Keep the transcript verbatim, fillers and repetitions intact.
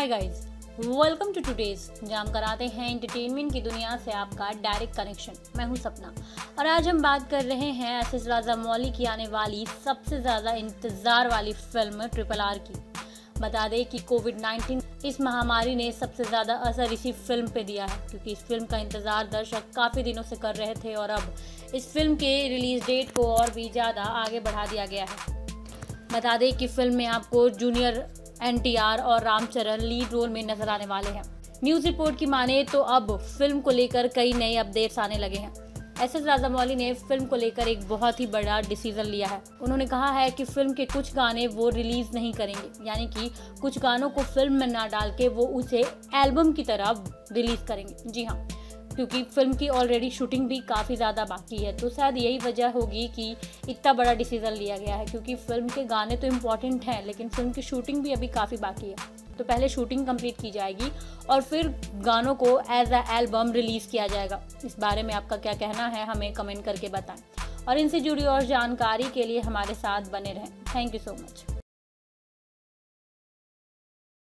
Hi guys, welcome to today's, जहाँ हम कराते हैं एंटरटेनमेंट की दुनिया से आपका डायरेक्ट कनेक्शन। मैं हूँ सपना और आज हम बात कर रहे हैं एस एस राजामौली की आने वाली सबसे ज़्यादा इंतज़ार वाली फिल्म ट्रिपल आर की। बता दें कि कोविड नाइन्टीन इस महामारी ने सबसे ज़्यादा असर इसी फिल्म पे दिया है, क्योंकि इस फिल्म का इंतज़ार दर्शक काफ़ी दिनों से कर रहे थे और अब इस फिल्म के रिलीज़ डेट को और भी ज़्यादा आगे बढ़ा दिया गया है। बता दें कि फिल्म में आपको जूनियर एन टी आर और रामचरण लीड रोल में नजर आने वाले हैं। न्यूज़ रिपोर्ट की माने तो अब फिल्म को लेकर कई नए अपडेट्स आने लगे हैं। एस एस राजामौली ने फिल्म को लेकर एक बहुत ही बड़ा डिसीजन लिया है। उन्होंने कहा है कि फिल्म के कुछ गाने वो रिलीज नहीं करेंगे, यानी कि कुछ गानों को फिल्म में ना डाल के वो उसे एल्बम की तरह रिलीज करेंगे। जी हाँ, क्योंकि फिल्म की ऑलरेडी शूटिंग भी काफ़ी ज़्यादा बाकी है, तो शायद यही वजह होगी कि इतना बड़ा डिसीजन लिया गया है। क्योंकि फिल्म के गाने तो इम्पॉर्टेंट हैं, लेकिन फिल्म की शूटिंग भी अभी काफ़ी बाकी है। तो पहले शूटिंग कंप्लीट की जाएगी और फिर गानों को एज अ एल्बम रिलीज़ किया जाएगा। इस बारे में आपका क्या कहना है, हमें कमेंट करके बताएं और इनसे जुड़ी और जानकारी के लिए हमारे साथ बने रहें। Thank you so much.